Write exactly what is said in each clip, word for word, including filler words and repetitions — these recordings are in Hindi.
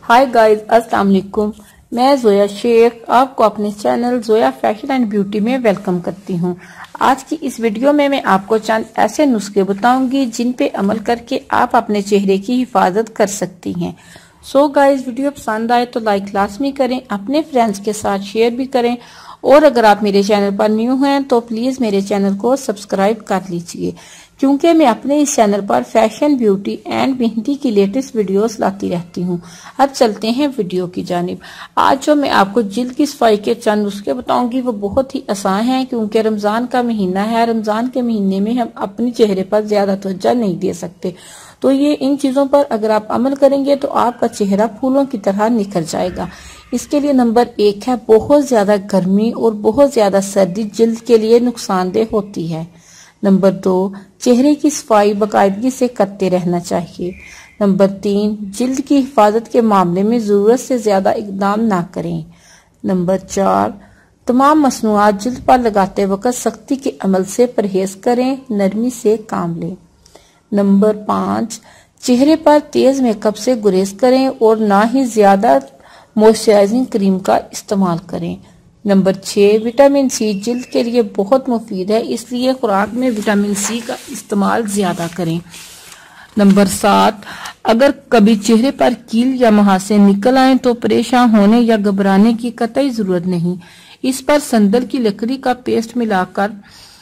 हाय गाइस, अस्सलाम वालेकुम। मैं जोया शेख आपको अपने channel Zoya fashion and beauty में वेलकम करती हूं। आज की इस वीडियो में मैं आपको चंद ऐसे नुस्खे बताऊंगी जिन पे अमल करके आप अपने चेहरे की हिफाजत कर सकती हैं। सो गाइस, वीडियो पसंद आए तो लाइक लाजमी करें, अपने फ्रेंड्स के साथ शेयर भी करें और अगर आप मेरे चैनल पर न्यू हैं तो प्लीज मेरे चैनल को सब्सक्राइब कर लीजिए, क्योंकि मैं अपने इस चैनल पर फैशन, ब्यूटी एंड मेहंदी की लेटेस्ट वीडियोस लाती रहती हूँ। अब चलते हैं वीडियो की जानिब। आज जो मैं आपको जिल्द की सफाई के चंद नुस्खे बताऊंगी वो बहुत ही आसान है, क्योंकि रमजान का महीना है। रमजान के महीने में हम अपने चेहरे पर ज्यादा तवज्जो नहीं दे सकते, तो ये इन चीजों पर अगर आप अमल करेंगे तो आपका चेहरा फूलों की तरह निखर जाएगा। इसके लिए नंबर एक है, बहुत ज्यादा गर्मी और बहुत ज्यादा सर्दी जिल्द के लिए नुकसानदेह होती है। नंबर दो, चेहरे की सफाई बाकायदगी से करते रहना चाहिए। नंबर तीन, जिल्द की हिफाजत के मामले में जरूरत से ज्यादा इकदाम ना करें। नंबर चार, तमाम मसनूआत जिल्द पर लगाते वक्त सख्ती के अमल से परहेज करें, नरमी से काम लें। नंबर पाँच, चेहरे पर तेज मेकअप से गुरेज करें और ना ही ज्यादा मॉइस्चराइजिंग क्रीम का इस्तेमाल करें। नंबर छह, विटामिन सी जिल्द के लिए बहुत मुफीद है, इसलिए खुराक में विटामिन सी का इस्तेमाल ज्यादा करें। नंबर सात, अगर कभी चेहरे पर कील या मुहासे निकल आए तो परेशान होने या घबराने की कतई जरूरत नहीं। इस पर संदल की लकड़ी का पेस्ट मिलाकर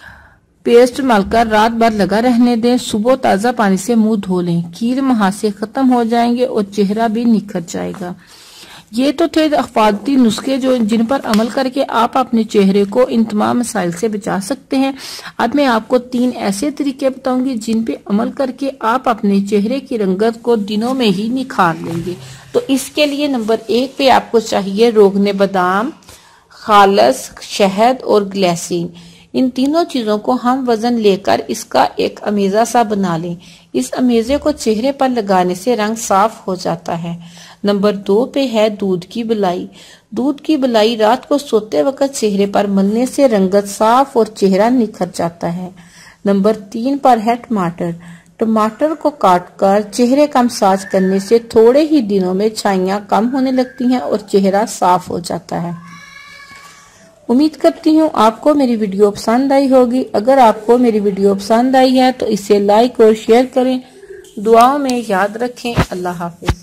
पेस्ट मलकर रात भर लगा रहने दें। सुबह ताजा पानी से मुंह धो लें, कील मुहासे खत्म हो जाएंगे और चेहरा भी निखर जाएगा। ये तो थे हिफाजती नुस्खे जो जिन पर अमल करके आप अपने चेहरे को इन तमाम मसाइल से बचा सकते हैं। अब मैं आपको तीन ऐसे तरीके बताऊंगी जिन पे अमल करके आप अपने चेहरे की रंगत को दिनों में ही निखार लेंगे। तो इसके लिए नंबर एक पे आपको चाहिए रोगने बादाम, खालस, शहद और ग्लिसरीन। इन तीनों चीजों को हम वजन लेकर इसका एक अमेजा सा बना लें। इस अमेजे को चेहरे पर लगाने से रंग साफ हो जाता है। नंबर दो पे है दूध की बलाई। दूध की बलाई रात को सोते वक्त चेहरे पर मलने से रंगत साफ और चेहरा निखर जाता है। नंबर तीन पर है टमाटर। टमाटर को काटकर चेहरे का मसाज करने से थोड़े ही दिनों में छाइयां कम होने लगती हैं और चेहरा साफ हो जाता है। उम्मीद करती हूँ आपको मेरी वीडियो पसंद आई होगी। अगर आपको मेरी वीडियो पसंद आई है तो इसे लाइक और शेयर करें। दुआओं में याद रखें। अल्लाह हाफिज।